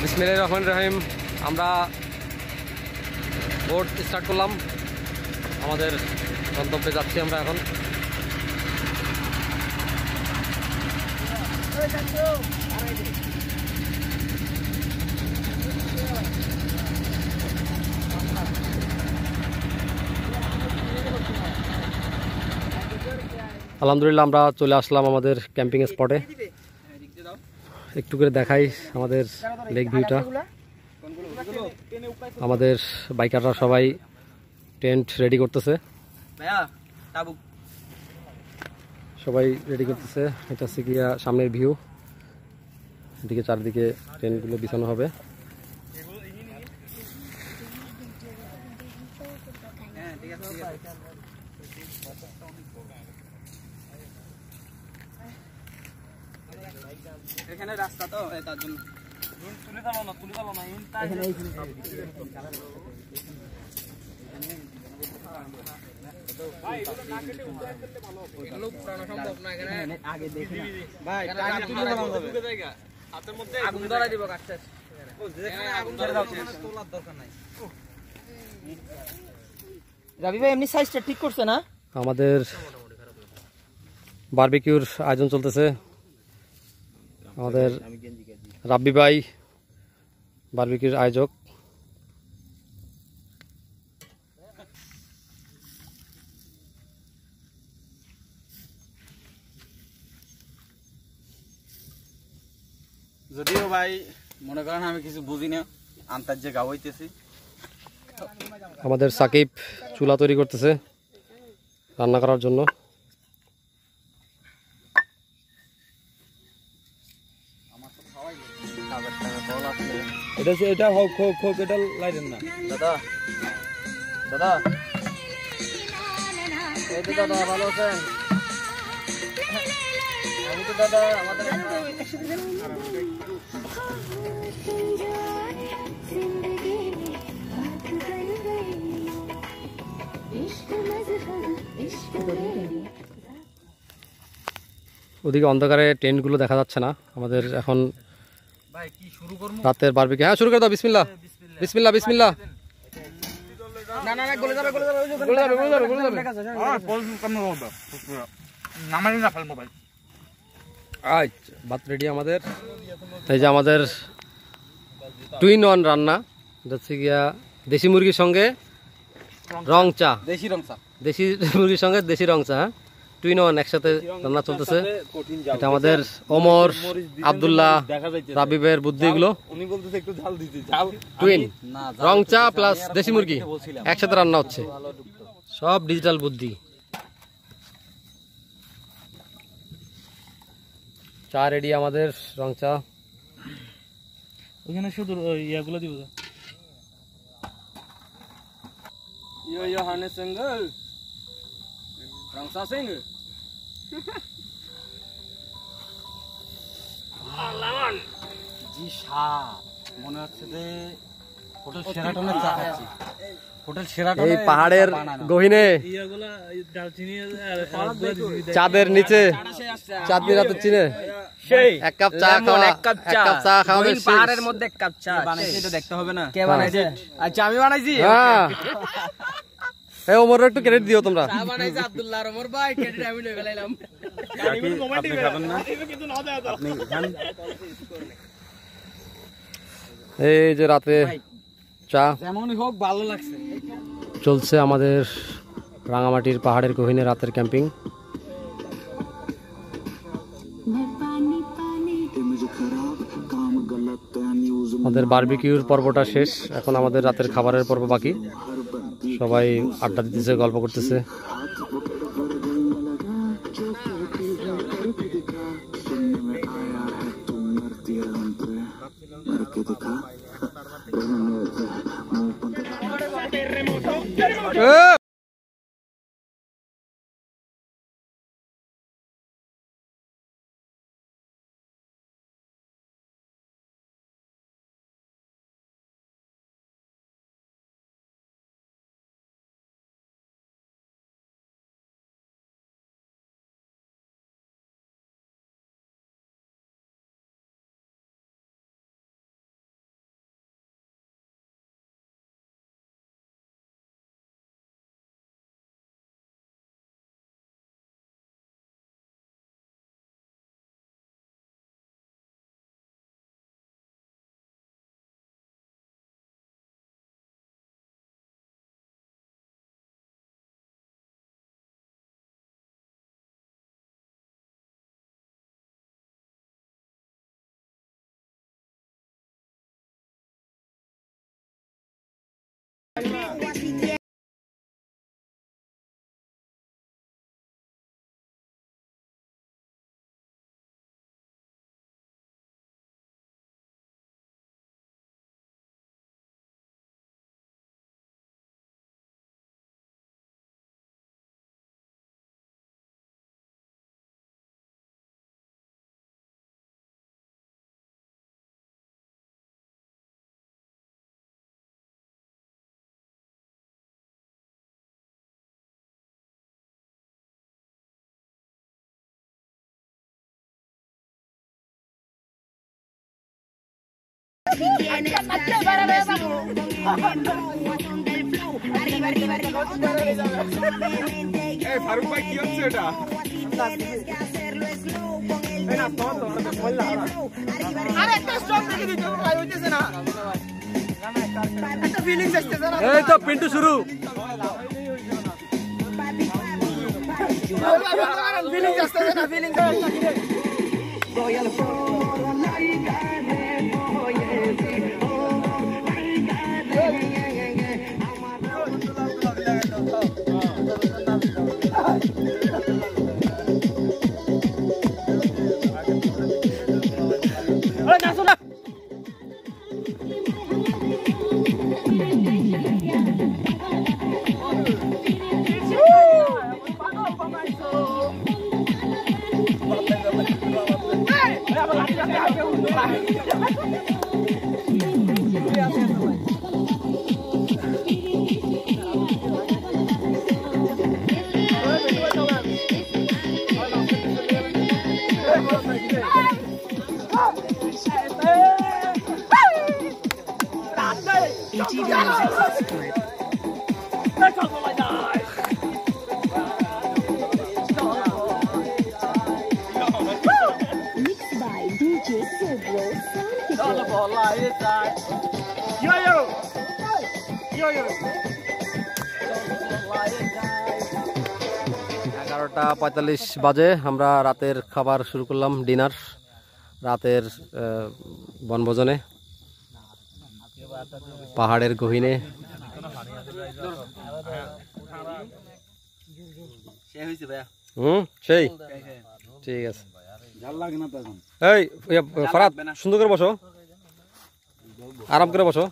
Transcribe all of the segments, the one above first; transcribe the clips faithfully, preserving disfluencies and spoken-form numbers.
বিসমিল্লাহির রহমানির রহিম। আমরা বোট স্টার্ট করলাম, আমাদের গন্তব্যে যাচ্ছি আমরা এখন। আলহামদুলিল্লাহ আমরা চলে আসলাম আমাদের ক্যাম্পিং স্পটে। একটু করে দেখাই আমাদের লেক ভিউটা। আমাদের বাইকাররা সবাই টেন্ট রেডি করতেছে, সবাই রেডি করতেছে। এটা হচ্ছে গিয়া সামনের ভিউ, এদিকে চারদিকে টেন্টগুলো বিছানো হবে। এখানে রাস্তা তো তার জন্য তুলে দাও না তুলে দাও না এখানে ভাই এগুলো না কেটে উঠে আসলে ভালো হবে। এগুলো পুরানো সম্ভব না, এখানে আগে দেখি ভাই আগে তুলে দাও হবে ঢুকে জায়গা হাতের মধ্যে আগুন ধরাই দিব কাটছে। ও যেখানে আগুন ধরে দাও সেখানে তোলার দরকার নাই। রাবি ভাই এমনি সাইজটা ঠিক করছে না? আমাদের বারবিকিউর আয়োজন চলতেছে। আমাদের রাব্বি ভাই বারবিকিউর আয়োজক। যদিও ভাই মনে করেন আমি কিছু বুঝি না, আন্তার যে গাও হইতেছি। আমাদের সাকিব চুলা তৈরি করতেছে রান্না করার জন্য। এটা এটা হোক হোক হোক এটা লাইলেন না দাদা। দাদা এই তো দাদা ভালো আছেন? আমি তো দাদা আমাদের ওদিকে অন্ধকারে টেন্টগুলো দেখা যাচ্ছে না। আমাদের এখন রাতের বারবিকিউ। হ্যাঁ শুরু করে দাও। বিসমিল্লাহ বিসমিল্লাহ বিসমিল্লাহ। না না না গলে যাবে গলে যাবে গলে যাবে গলে যাবে গলে যাবে। হ্যাঁ পল কাম হবে নামাই না ফেল মোবাইল। আচ্ছা ভাত রেডি আমাদের। এই যে আমাদের টুইন ওয়ান রান্না, হচ্ছে গিয়া দেশি মুরগির সঙ্গে রং চা। দেশি রং চা, দেশি মুরগির সঙ্গে দেশি রং চা, টুইন ওয়ান একসাথে রান্না চলতেছে। এটা আমাদের ওমর, আব্দুল্লাহ, রাবিবের বুদ্ধি এগুলো। উনি বলতেছে একটু ঝাল দিতে। ঝাল টুইন রং চা প্লাস দেশি মুরগি একসাথে রান্না হচ্ছে, সব ডিজিটাল বুদ্ধি। চা রেডি আমাদের, রং চা। ওখানে শুধু ইয়াগুলো দিব। ইয়ো ইয়ো হানে সিঙ্গল রং চা সিং লামান জি শা মনে হচ্ছে যে হোটেল শেরাটনের চা খাচ্ছি। হোটেল শেরাটন এই পাহাড়ের গহীনে ইয়াগুলো দালচিনি চাঁদের নিচে চাঁদনি রাতের চিনে সেই এক কাপ চা খাওয়া, এক কাপ চা খাওয়া পাহাড়ের মধ্যে এক কাপ চা বানাইছে। এটা দেখতে হবে না কে বানাইছে? আচ্ছা আমি বানাইছি। হ্যাঁ এই ওমরের একটু ক্রেডিট দিও তোমরা। চা বানাইছে আব্দুল্লাহ আর ওমর ভাই, ক্রেডিট আমি লয়ে গেলাম। আপনি খাবেন না? কিন্তু না দেয়া আপনি খান। এই যে রাতে চা যেমনই হোক ভালো লাগছে। চলছে আমাদের রাঙামাটির পাহাড়ের গহীনে রাতের ক্যাম্পিং। আমাদের বারবিকিউর পর্বটা শেষ, এখন আমাদের রাতের খাবারের পর্ব বাকি। সবাই আড্ডা দিতেছে, গল্প করতেছে। Si tienes hacerlo slow, con el dembow, son del flow. Arriba, arriba, arriba, suavemente. Eh, Faruk bhai কি হচ্ছে এটা? Si tienes que hacerlo slow, con el dembow. আরে একটা স্টপ দেখে দিতে ভাই হইতেছে না। একটা ফিলিংস আসতেছে না। এই তো পিন্টু শুরু। ফিলিংস আসতেছে না, ফিলিংস আসতেছে না। এগারোটা পঁয়তাল্লিশ বাজে আমরা রাতের খাবার শুরু করলাম, ডিনার রাতের বনভোজনে পাহাড়ের গহীনে। হুম সেই ঠিক আছে। এই ফরাদ সুন্দর করে বসো, আরাম করে বসো।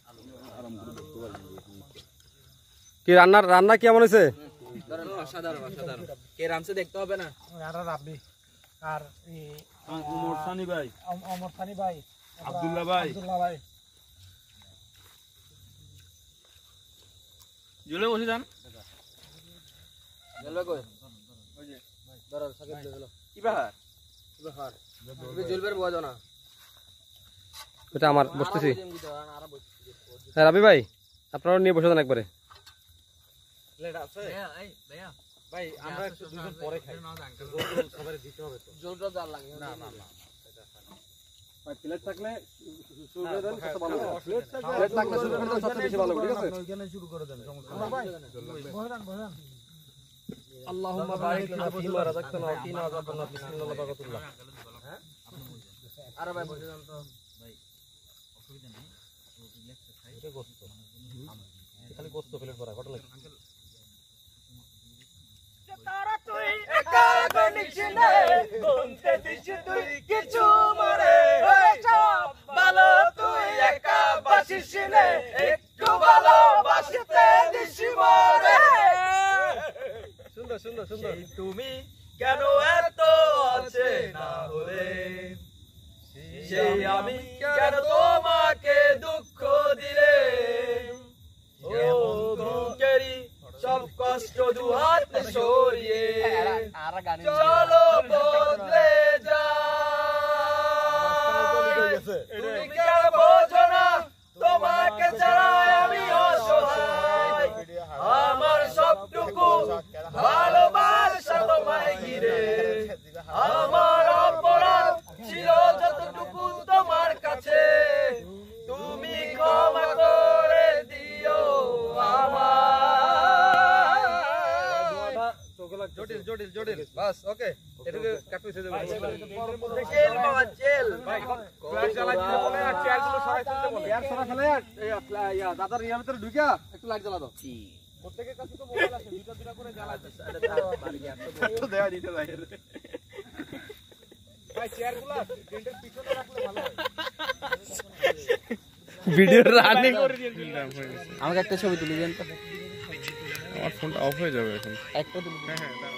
কি রান্নার রান্না কেমন হয়েছে? অসাধারণ অসাধারণ। কে রামসে দেখতে হবে না। আর রাব্বি আর ওমর সানি ভাই, ওমর সানি ভাই, আব্দুল্লাহ ভাই, আব্দুল্লাহ ভাই। জুলে বসে যান। জলবে কই? ওই যে ধরো সাকিব দিলো। কি বাহার? কি বাহার? তুমি জলবের বয় দাও না। এটা আমার বসতেছি। হ্যাঁ রাবি ভাই আপনারা নিয়ে বসে যান একবারে। প্লেট আছে? এই ভাইয়া ভাই আমরা একটু দুজন পরে খাই। সবারে দিতে হবে তো। জলটা জাল লাগে না না না। ভাই প্লেট থাকলে শুরু করে দেন, কত ভালো হবে। প্লেট থাকলে প্লেট থাকলে শুরু করে দেন, সবচেয়ে বেশি ভালো হবে, ঠিক আছে? ওইখানে শুরু করে দেন, সমস্যা নেই ভাই। বসেন বসেন। আল্লাহুম্মা বারিক লানা ফিমা রাযাকতানা ওয়া কিনা আযাবান্নার। বিসমিল্লাহ বারাকাতুল্লাহ। আরে ভাই বসে যান তো। ভাই অসুবিধা নেই, রিল্যাক্সে খাই। এটা গোস্ত খালি গোস্ত প্লেট ভরা কত লাগে? তারা তুই একা গনিছিনে গুনতে দিছ তুই কিছু মরে সব ভালো তুই একা বাসিসনে একটু ভালো বাসতে দিছ মরে। সুন্দর সুন্দর সুন্দর। তুমি কেন এত আছে না হলে সেই আমি কেন তোমাকে দুঃখ দিলে ও দুঃখেরই সব কষ্ট দু হাত সরিয়ে চলো বদলে যা। তুমি কেন বোঝো না তোমাকে ছাড়া আমি অসহায়, আমার সবটুকু ভালোবাসা তোমায় ঘিরে, আমার অপরাধ ছিল যতটুকু তোমার কাছে, তুমি ক্ষমা করে দিও আমার। জটিল জটিল জটিল বাস ওকে এটাকে কাট পিছে দেব। চেল বাবা চেল ভাই ফ্ল্যাশ জ্বালা দিতে বলে আর চেয়ারগুলো সরাই ফেলতে বলে। চেয়ার সরা ফেলে আর এই ইয়া দাদার ইয়ার ভিতরে ঢুকিয়া একটু লাইট জ্বালা দাও। জি প্রত্যেকের কাছে তো মোবাইল আছে, দুইটা দুইটা করে জ্বালা দিতে তো দেয়া দিতে ভাই। ভাই চেয়ারগুলো টেন্টের পিছনে রাখলে ভালো হয়। ভিডিও রানিং আমাকে একটা ছবি তুলে দেন তো। আমার ফোনটা অফ হয়ে যাবে এখন। একটা তুলে হ্যাঁ হ্যাঁ দাঁড়াও।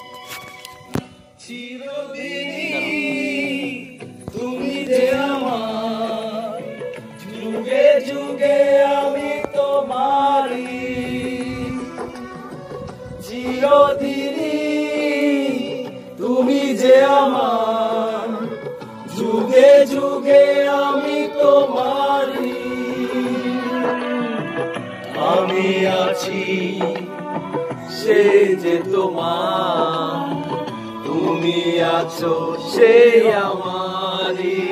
তুমি যে আমার যুগে যুগে আমি তোমারই, চিরদিনই তুমি যে আমার যুগে যুগে আমি তোমার। আমি আছি সে যে তোমার, তুমি আছো সে আমারি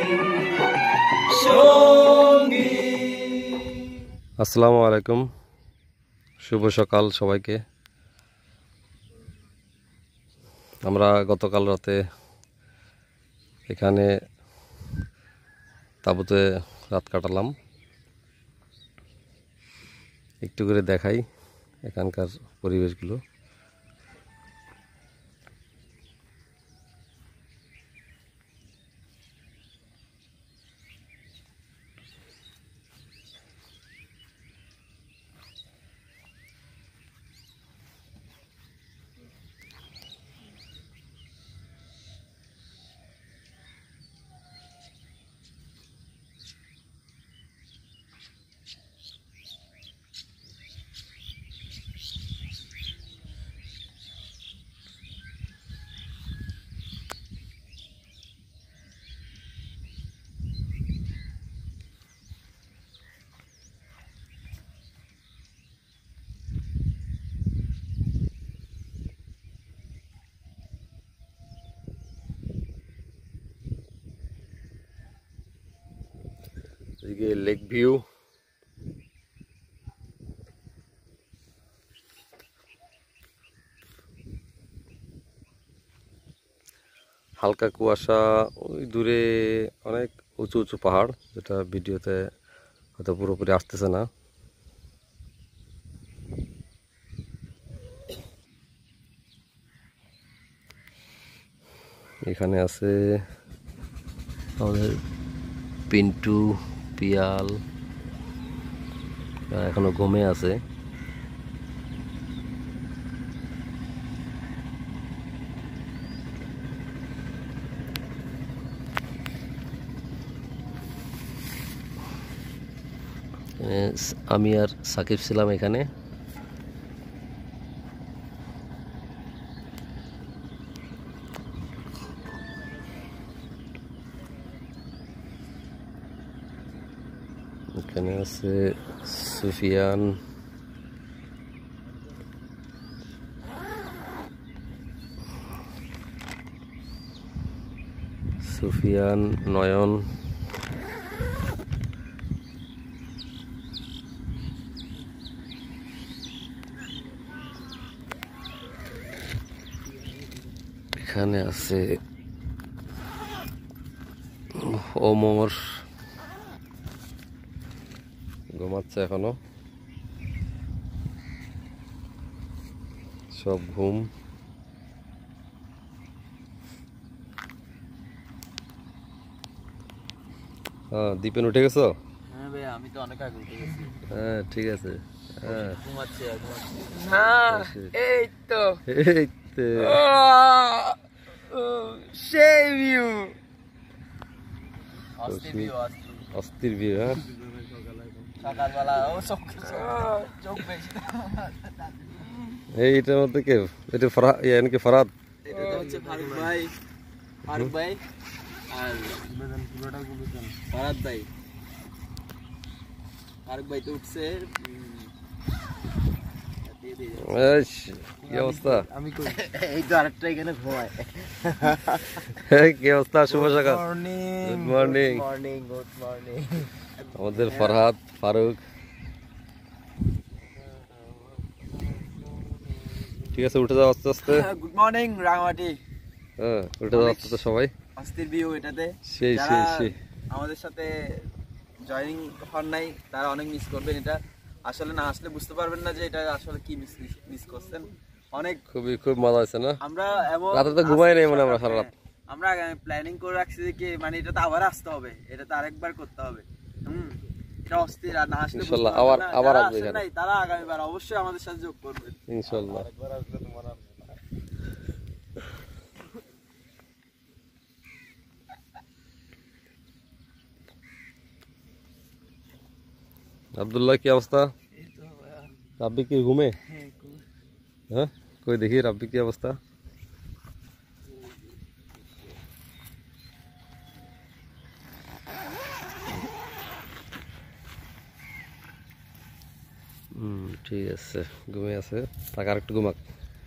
সঙ্গী। আসসালামু আলাইকুম, শুভ সকাল সবাইকে। আমরা গতকাল রাতে এখানে তাঁবুতে রাত কাটালাম। একটু করে দেখাই এখানকার পরিবেশগুলো। এদিকে লেক ভিউ, হালকা কুয়াশা, ওই দূরে অনেক উঁচু উঁচু পাহাড়, যেটা ভিডিওতে হয়তো পুরোপুরি আসতেছে না। এখানে আছে আমাদের পিন্টু, পিয়াল, এখনো ঘুমে আছে। আমি আর সাকিব ছিলাম এখানে। এখানে আছে সুফিয়ান, সুফিয়ান, নয়ন, এখানে আছে ওমর, ঘুমাচ্ছে এখনো, সব ঘুম। হ্যাঁ, দীপেন উঠে গেছো? হ্যাঁ ভাই, আমি তো অনেক আগে উঠে গেছি। হ্যাঁ, ঠিক আছে। হ্যাঁ, ঘুমাচ্ছে ঘুমাচ্ছে না, এই তো এই তো সেই ভিউ, অস্থির ভিউ, অস্থির ভিউ। হ্যাঁ, সকালবেলা ও চোখ চোখ বেশি। এইটার মধ্যে কে? এটা ফরহাদ, নাকি ফরহাদ? এটা হচ্ছে ফারুক ভাই, ফারুক ভাই আর ফরহাদ ভাই। ফারুক ভাই তো উঠছে। কি অবস্থা? আমি এই তো আরেকটা এখানে ঘুমায়। কি অবস্থা? শুভ সকাল, good morning. Morning, good morning. আমাদের ফরহাদ, ফারুক। ঠিক আছে, উঠে যাও আস্তে আস্তে। Good morning Rangamati. হ্যাঁ, উঠে যাও আস্তে আস্তে সবাই। অস্থির ভিউ এটাতে। সেই যারা সেই সেই আমাদের সাথে জয়েনিং হন নাই তারা অনেক মিস করবেন। এটা আসলে না আসলে বুঝতে পারবেন না যে এটা আসলে কি মিস মিস করছেন। অনেক খুবই খুব মজা হয়েছে না? আমরা এমন রাতে তো ঘুমাই নাই মনে আমরা সারা রাত। আমরা প্ল্যানিং করে রাখছি যে কি মানে এটা তো আবার আসতে হবে, এটা তো আরেকবার করতে হবে। হুম, এটা অস্থির। আর না আসলে ইনশাআল্লাহ আবার আবার আসবে এখানে। তারা আগামীবার অবশ্যই আমাদের সাথে যোগ করবেন ইনশাআল্লাহ। আব্দুল্লাহ, কি অবস্থা? রাব্বি কি ঘুমে? হ্যাঁ, কই দেখি রাব্বি কি অবস্থা। হুম, ঠিক আছে, ঘুমিয়ে আছে, তাকে আর একটু ঘুমাক।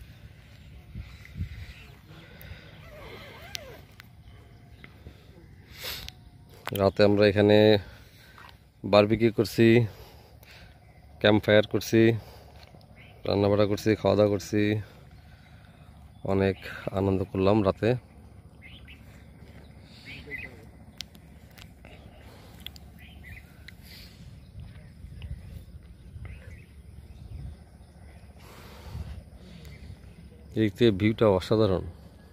রাতে আমরা এখানে বারবিকিউ করছি, ক্যাম্প ফায়ার করছি, রান্নাবাড়া করছি, খাওয়া দাওয়া করছি, অনেক আনন্দ করলাম রাতে। এই থেকে ভিউটা অসাধারণ,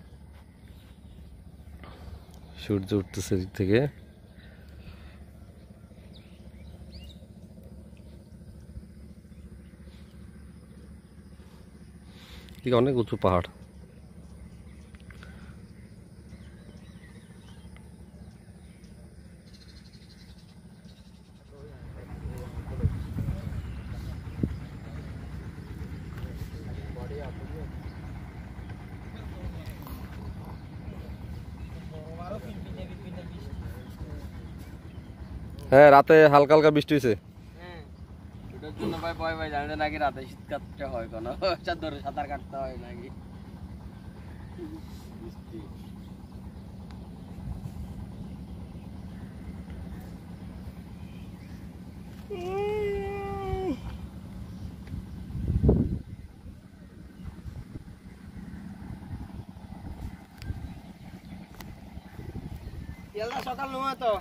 সূর্য উঠতেছে এদিক থেকে। এদিকে অনেক উঁচু পাহাড়। হ্যাঁ, রাতে হালকা হালকা বৃষ্টি হয়েছে। এটার জন্য ভাই ভয় ভাই জানে নাকি রাতে শীত কাটতে হয় কোনো চাদরে সাঁতার কাটতে হয় নাকি। সকাল নয় তো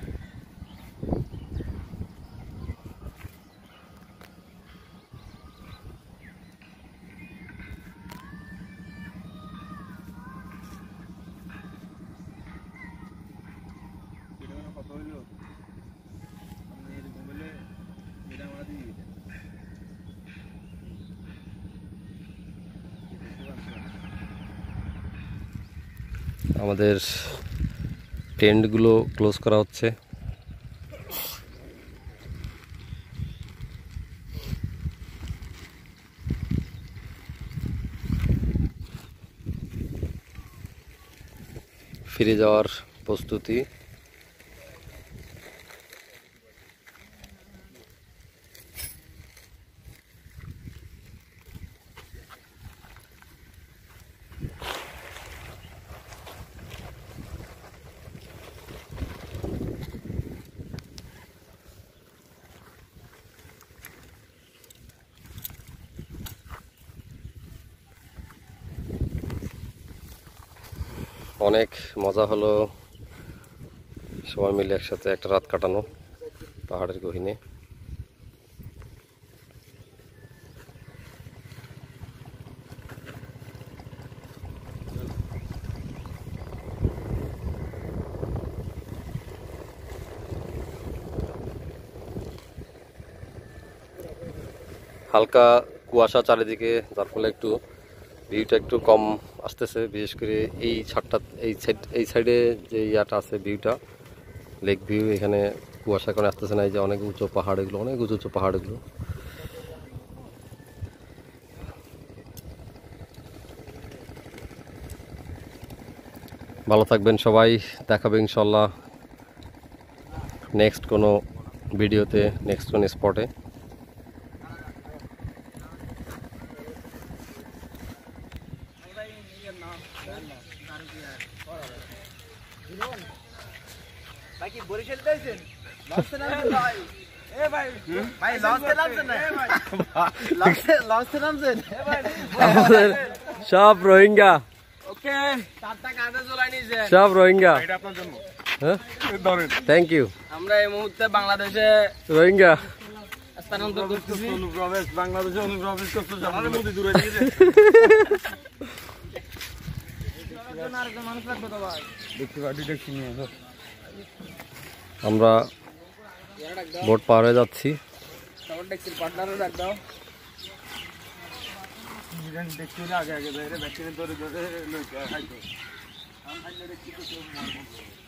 আমাদের টেন্টগুলো ক্লোজ করা হচ্ছে। ফিরে যাওয়ার প্রস্তুতি। অনেক মজা হলো সবাই মিলে একসাথে একটা রাত কাটানো পাহাড়ের গহীনে। হালকা কুয়াশা চারিদিকে, যার ফলে একটু ভিউটা একটু কম আসতেছে, বিশেষ করে এই ছাদটা এই সাইড এই সাইডে যে ইয়াটা আছে ভিউটা লেক ভিউ, এখানে কুয়াশা করে আসতেছে না। এই যে অনেক উঁচু পাহাড়, এগুলো অনেক উঁচু উঁচু পাহাড় এগুলো। ভালো থাকবেন সবাই, দেখাবে ইনশাল্লাহ নেক্সট কোনো ভিডিওতে, নেক্সট কোনো স্পটে। ভাই কি বরিশাল যাইছেন? লঞ্চে নামছেন ভাই? এ ভাই ভাই লঞ্চে নামছেন না? লঞ্চে লঞ্চে নামছেন? এ ভাই আমাদের সব রোহিঙ্গা, ওকে চারটা কাঁধে ঝোলাই নিয়েছে সব রোহিঙ্গা। এটা আপনার জন্য হ্যাঁ, ধরেন। Thank you. আমরা এই মুহূর্তে বাংলাদেশে রোহিঙ্গা স্থানান্তর করতেছি। অনুপ্রবেশ বাংলাদেশে অনুপ্রবেশ করতে যাবে মোদি দূরে দিয়ে দে। আরেকজন মানুষ লাগবে তো ভাই। দেখতে পাটি দেখছি নিয়ে আসো। আমরা বোট পার হয়ে যাচ্ছি। সবার ট্যাক্সির পার্টনারও ডাক দাও। দেখছি আগে আগে ধরে ব্যাকটেরিয়া ধরে ধরে লইতে হয়।